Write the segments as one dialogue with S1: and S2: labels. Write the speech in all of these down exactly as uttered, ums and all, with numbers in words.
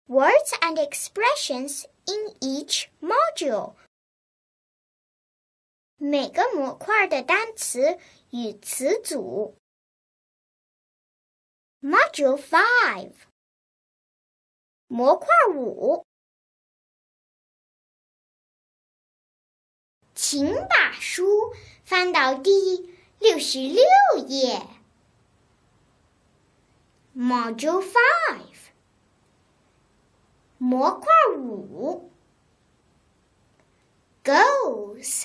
S1: Words and expressions in each module. 每个模块的单词与词组。Module five. 模块五。请把书翻到第六十六页。Module five. 模块五。Goes.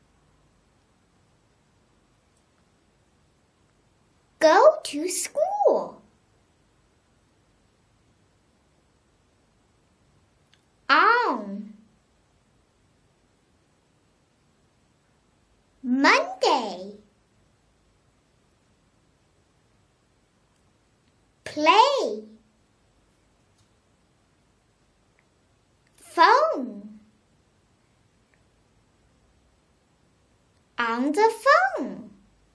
S1: Go to school. On. Monday. Play. Phone. On the phone.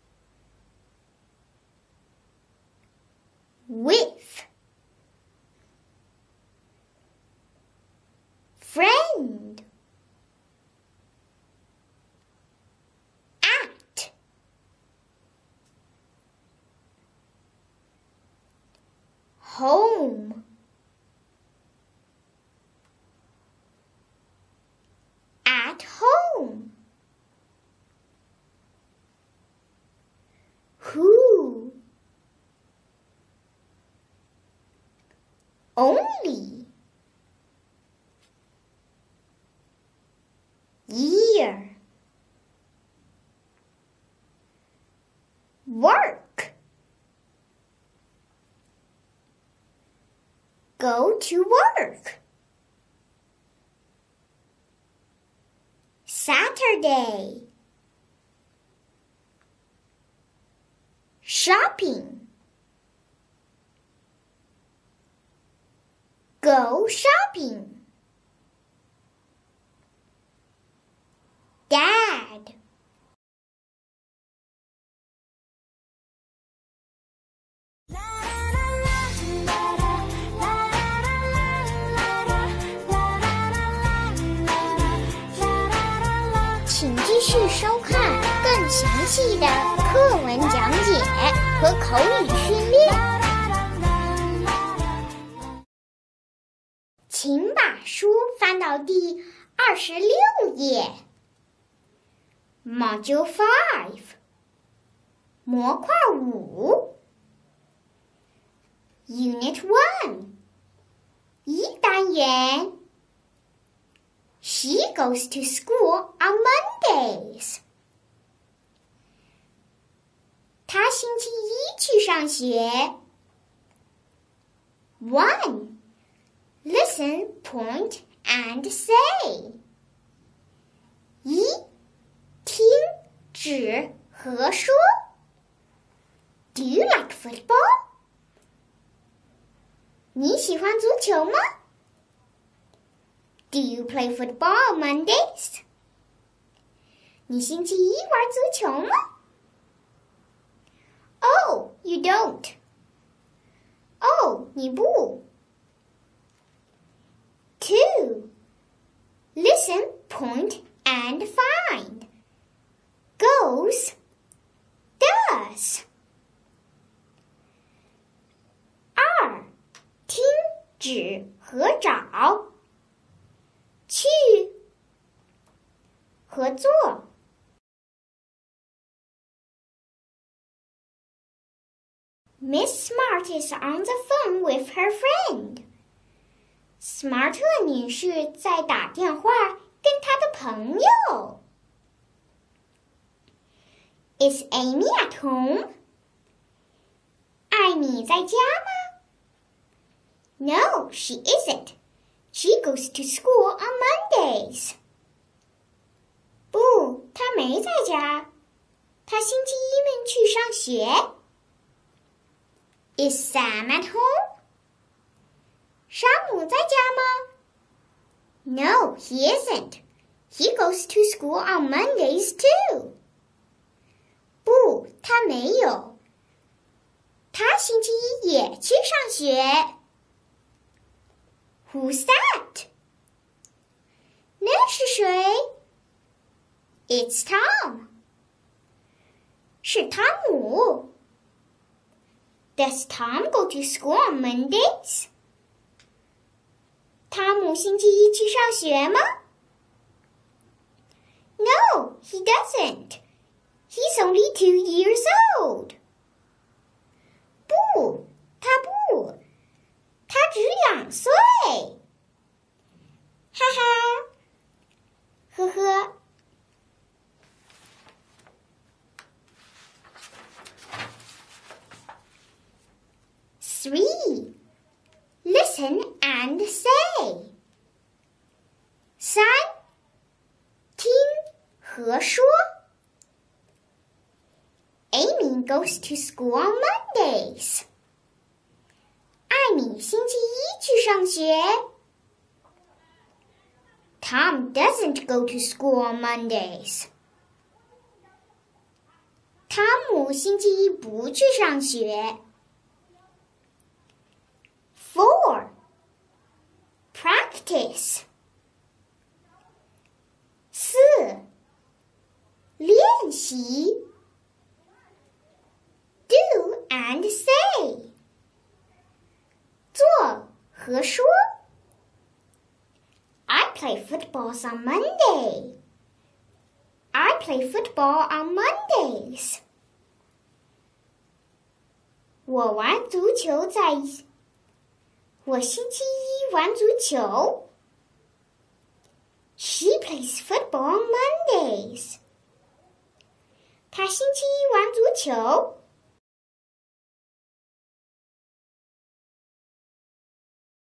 S1: With. Friend. At. Home. At home. Who. Only. Year. Work. Go to work. Saturday. Shopping. Go shopping. Dad.请继续收看更详细的课文讲解和口语训练。请把书翻到第二十六页。Module five. 模块五。Unit one. 一单元。She goes to school on Mondays. 她星期一去上学。One. Listen, point, and say. 一，听，指和说。Do you like football? 你喜欢足球吗？ Do you play football on Mondays? 你星期一玩足球吗？ Oh, you don't. Oh, 你不。Two. Listen, point, and find. Goes, does. 二，听，指和找。去，合作。Miss Smart is on the phone with her friend. 斯马特女士在打电话跟她的朋友。Is Amy at home? 艾米在家吗？ No, she isn't. She goes to school on Mondays. 不，她没在家。她星期一们去上学。Is Sam at home? 山姆在家吗？ No, he isn't. He goes to school on Mondays too. 不，他没有。他星期一也去上学。 Who's that? 那是谁 ？It's Tom. 是汤姆。Does Tom go to school on Mondays? 汤姆星期一去上学吗 ？No, he doesn't. He's only two years old. 不，他不，他只两岁。哈哈，呵呵。Three. Listen and say. 三，听和说。Amy goes to school on Mondays. 艾米星期一去上学。Tom doesn't go to school on Mondays. 汤姆星期一不去上学。Four. Practice. 四，练习。Do and say. 做和说。I play football on Monday. I play football on Mondays. 我玩足球在我星期一玩足球。She plays football on Mondays. 她星期一玩足球。